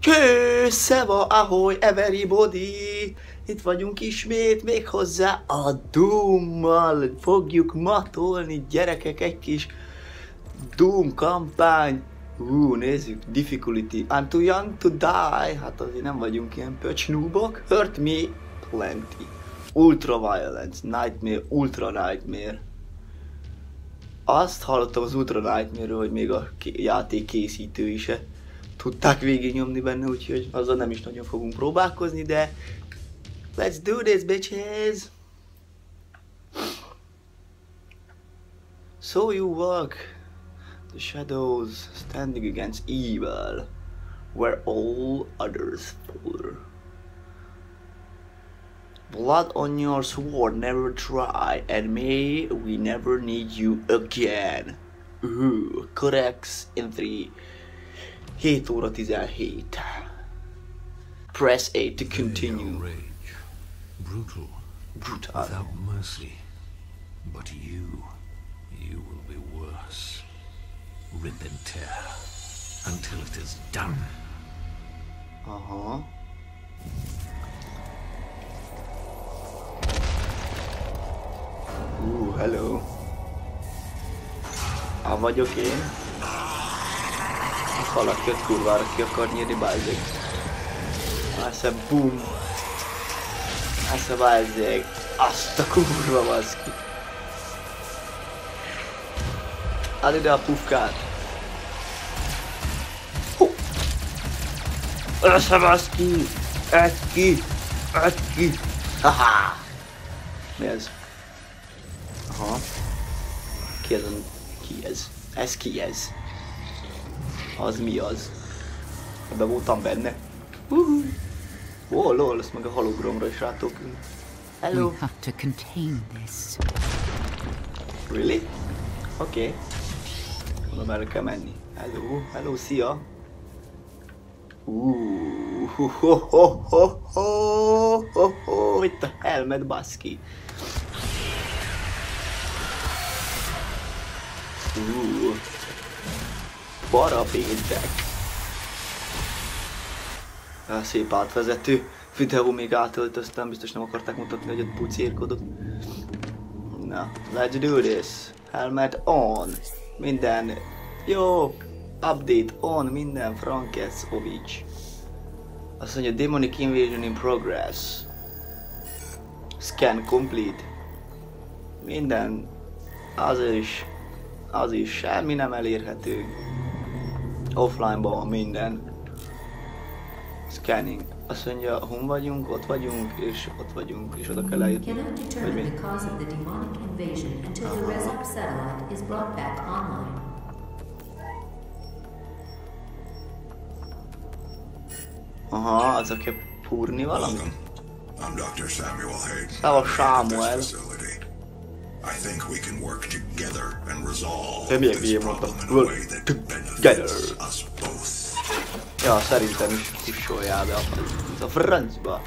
Szeva, ahoy, everybody! Itt vagyunk ismét, méghozzá a Doom-mal. Fogjuk matolni, gyerekek, egy kis Doom kampány. Nézzük, difficulty, I'm too young to die. Hát azért nem vagyunk ilyen pöcsnúbok. Hurt me plenty. Ultra violence, nightmare, ultra nightmare. Azt hallottam az Ultra Nightmare-ről, hogy még a játék készítői se tudták végignyomni benne, úgyhogy azzal nem is nagyon fogunk próbálkozni, de let's do this, bitches! So you walk the shadows standing against evil, where all others fall. Blood on your sword, never try, and may we never need you again. Codex in 3. 7 óra 17. Press A to continue. Rage. Brutal. Without mercy. But you will be worse. Rip and tear until it is done. Hello. Vagyok én. Valaki ott kurvára ki akar nyírni, bázzeg. Aztán boom. Aztán bázzeg. Azt a kurva baszki. Add ide a pufkát. Össze baszki. Edd ki. Haha. Mi ez? Aha. Ki ez? Ez ki ez? Az mi az? Ebben voltam benne. Lol, ezt meg a hologramra is rátokunk. Hello. We have to contain this. Really? Oké. Mondom, erre kell menni. Hello, szia. Itt a helmet, baszki. Parapéntek. Szép átvezető videó, még átöltöztem, biztos nem akarták mutatni, hogy ott pucérkodok. Na, let's do this. Helmet on. Minden. Jó. Update on. Minden. Frankeszovics. Azt mondja, demonic invasion in progress. Scan complete. Minden. Az is semmi nem elérhető. Offline-ban van minden. Scanning. Azt mondja, hon vagyunk, ott vagyunk, és oda kell eljutni. Vagy mi? Aha, az kell púrni valami? Szava Sámuel. I think we can work together and resolve this problem in a way that benefits us both. Ja, szerintem is kussoljál be a francba.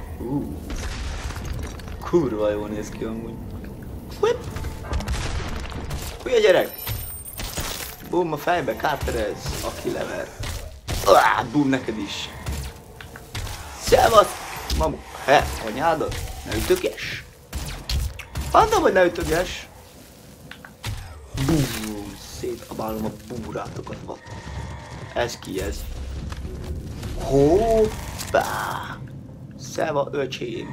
Kurva jól néz ki amúgy. Whip! Hülye gyerek! Boom a fejbe, káterez, aki lever. Boom neked is. Szevasz! Mamu, anyádat? Ne ütöges? Mondom, hogy ne ütöges! Boom! Szétabálom a búrátokat. Ez ki ez? Hoppá! Szeva öcsém!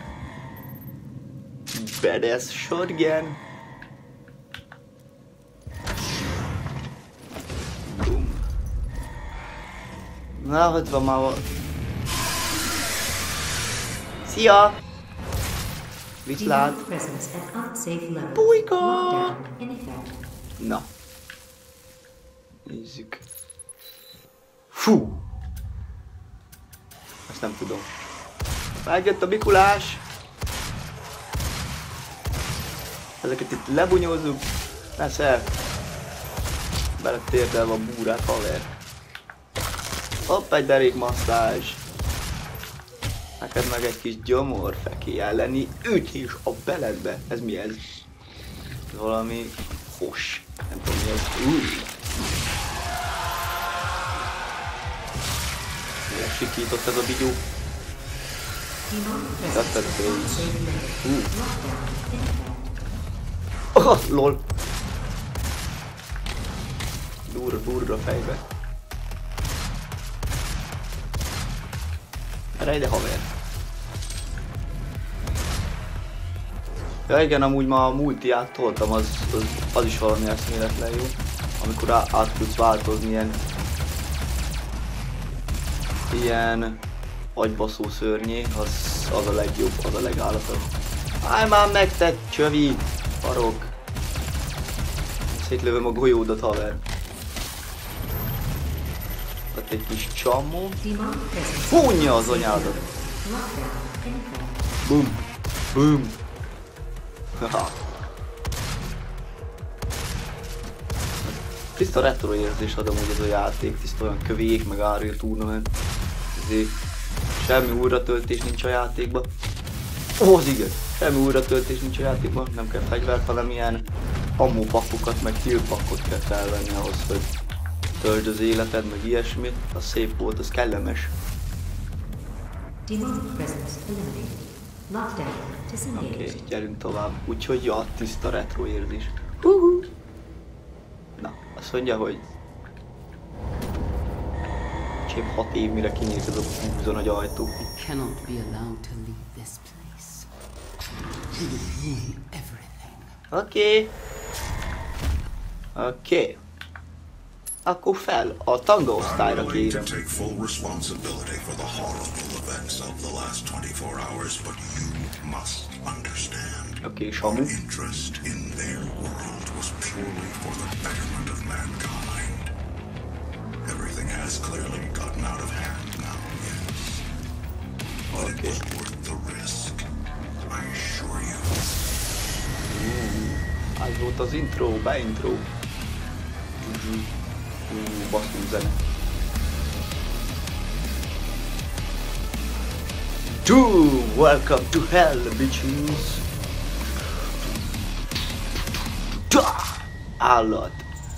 Badass shotgun! Boom! Na, hogy van már? Szia! Viszlát! Pulyka! Na. Nézzük. Fú! Ezt nem tudom. Megjött a Mikulás! Ezeket itt lebunyózzuk. Leszel! Beletérdelve a búrát, haver. Hopp, egy derékmasszázs. Neked meg egy kis gyomorfeké elleni ütés a beledbe. Ez mi ez? Valami fos. Nem tudom mi ez. Megsikított ez a vigyó. Lol. Durra fejbe. Erre ide haver. Ja igen, amúgy ma a multiát toltam, az is valami eszméletlen jó. Amikor át tudsz változni ilyen agybaszó szörnyé, az a legjobb, az a legállatabb. Állj már meg, te csövi! Farok! Szétlövöm a golyódat, haver. Ott egy kis csammó. Fúnja az anyádat! Bum! Bum! Haha! Tiszta retro érzés ad amúgy ez a játék, tiszta olyan kövék, meg Unreal Tournament. Ezért semmi újratöltés nincs a játékban. Ó, az igaz! Semmi újratöltés nincs a játékban, nem kell fegyvert, hanem ilyen ammópakokat, meg healpakkot kell felvenni ahhoz, hogy töltsd az életed, meg ilyesmi. Az szép volt, az kellemes. Oké, gyerünk tovább. Úgyhogy ja, tiszta retro érzés. Na, azt mondja, hogy csép 6 év, mire kinyílt ez a húza nagy ajtó. Oké. Oké. Akkor fel a tanga osztályra kérem. Oké, Samu. Everything has clearly gotten out of hand now, yes. But it was worth the risk, I assure you. Ez volt az intro, beintro. Basszú zene. Welcome to hell, bitches. Állat.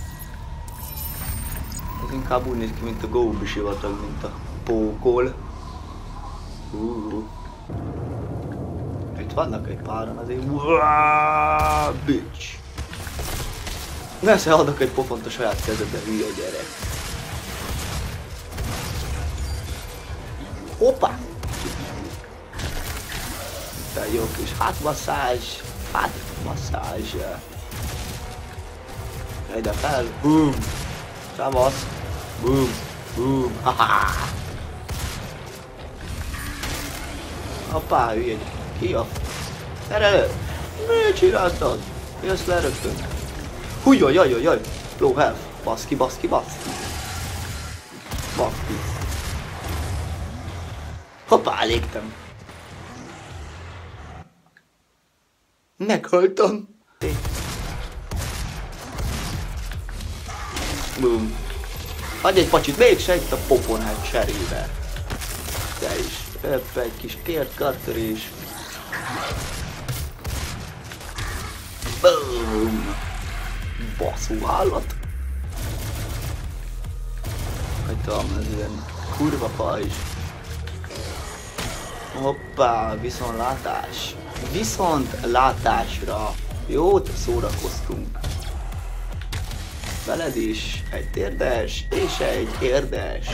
Ez inkább úgy néz ki, mint a Gombi sivatag, mint a pókol. Itt vannak egy páran azért. Bitch. Nesze adok egy pofont a saját kezedbe, hülye gyerek. Hoppá! Itt jó kis hátmasszázs. Hátmasszázs. Ide fel. Boom. Szevasz. Boom. Boom. Haha. Hoppá, hülye. Ki a... Gyere elő. Mit csináltad? Jössz le rögtön. Hújjajjajjajjaj. Low health. Baszki, baszki, baszki. Baszki. Hoppá, légtem. Meghaltam. Boom. Adj egy pacsit, mégse itt a poponát cserébe. Te is. Öpp egy kis kért katterés. Boom. Baszó állat. Hagytam, ez ilyen kurva pajzs. Hoppá, viszontlátás. Viszontlátásra. Jót szórakoztunk. Veled is egy térdes és egy érdes.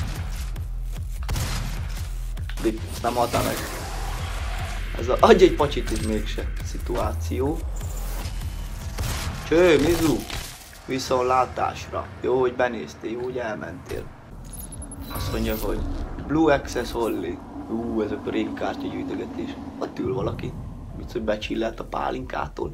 Ezt nem adta meg. Ez a adj egy pacsit, ez mégse szituáció. Cső, Mizu! Viszontlátásra. Jó, hogy benéztél, jó, hogy elmentél. Azt mondja, hogy Blue Access Only. Ez a régi kártyagyűjtögetés. Ott ül valaki. Mit, hogy becsillelt a pálinkától.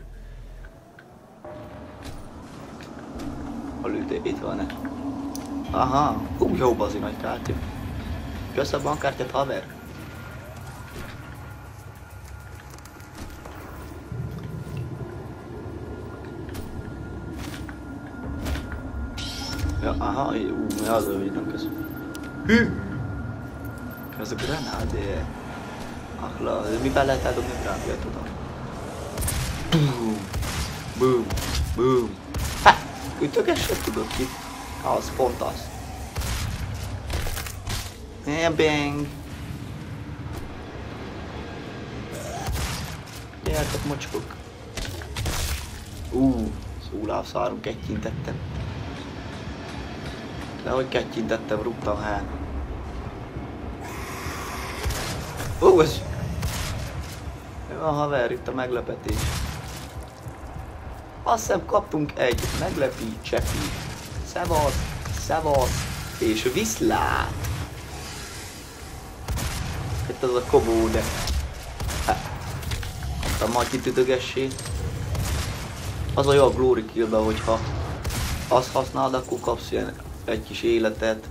Hol ültél? Itt van-e? Aha. Jó bazi nagy kártya. Kösz a bankkártyát, haver. Ja, aha, az a nem kösz. Hű! Ez a granádé. Akla, mivel lehet eldobni a granádét, tudom. Boom! Boom! Boom! Ha! Ütögesset tudod ki? Az, pont az. Bang! Gyertek, mocskok! Szólászárunk, kettyintettem. De hogy kettyintettem, rúgtam hát. Ez... Jó, haver, itt a meglepetés. Azt hiszem kaptunk egy meglepi csepi. Szevasz, és viszlát. Itt az a kobó, de... Aztán majd kitütögessé. Az a jó a Glory Kill-ben, hogyha azt használod, akkor kapsz ilyen egy kis életet,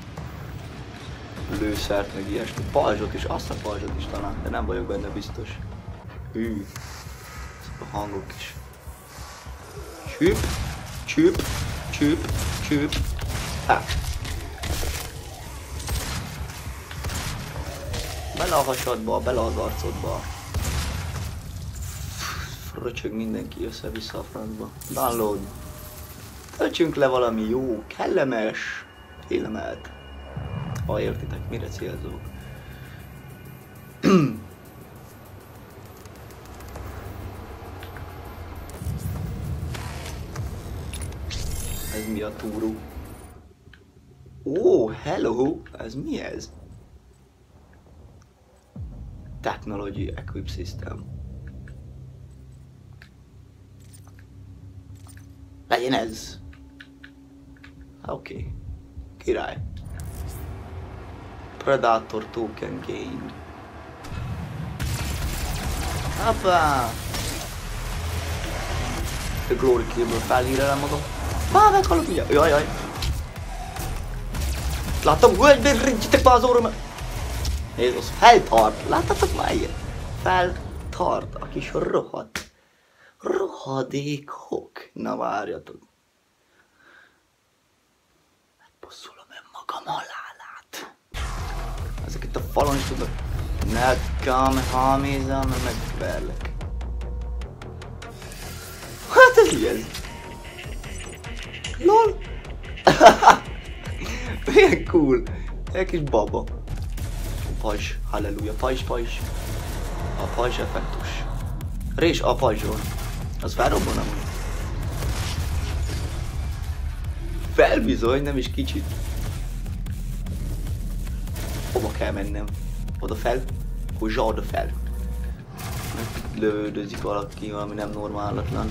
lőszert, meg ilyesmi. Pajzsot is, azt a pajzsot is talán, de nem vagyok benne biztos. Ezek a hangok is. Csüp. Bele a hasadba, bele az arcodba. Fröcsög mindenki össze-vissza a francba. Download. Töltsünk le valami jó, kellemes filmet. Ha értitek, mire célzok. Ez mi a túró? Ó, hello! Ez mi ez? Technology Equip System. Legyen ez. Oké. Király. Predator Token Gain. Hoppá! A Glory Kill-ből felhírelem magam. Meghalok ugye? Jaj. Láttam, hogy bérintjétek be az orrom. Jézus, feltart. Láttatok már ilyet? Feltart a kis rohadt. Rohadékok. Na várjatok. Megbosszulom önmagam halálát. Ezek itt a falon is tudnak. Nekem hámézem, megverlek. Hát ez mi ez? LOL! Milyen cool! Egy kis baba. Pajzs, halleluja, pajzs. A pajzs effektus. Rés a pajzsról. Az felrobban amúgy. Felbizony, nem is kicsit. Hova kell mennem? Oda fel? Hozzá oda fel. Lődözik valaki, valami nem normálatlan.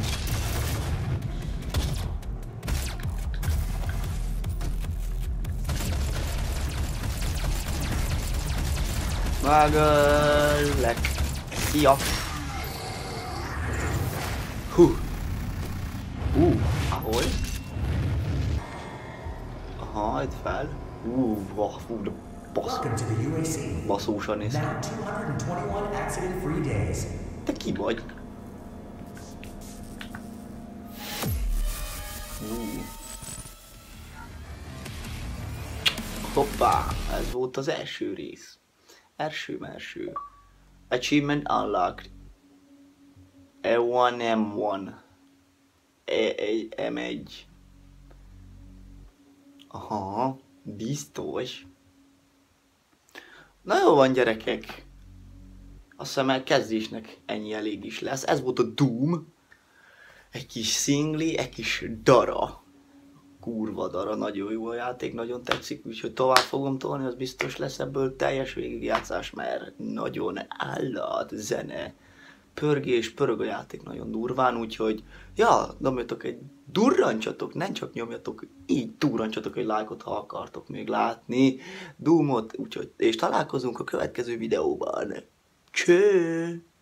Megöllek. Szia. Ahol? Aha, itt fel. De basszósan néz. Te ki vagy? Hoppá, ez volt az első rész. Első. Achievement unlocked. E1M1. M1. Aha, biztos. Na jó van, gyerekek. Azt hiszem, a kezdésnek ennyi elég is lesz. Ez volt a Doom. Egy kis szingli, egy kis dara. Kurva dara, nagyon jó a játék, nagyon tetszik, úgyhogy tovább fogom tolni, az biztos lesz ebből teljes végigjátszás, mert nagyon állat, zene, pörgés, pörög a játék nagyon durván, úgyhogy ja, nyomjatok egy durrancsatok, nem csak nyomjatok, így durrancsatok egy lájkot, ha akartok még látni Doomot, úgyhogy, és találkozunk a következő videóban. Cső!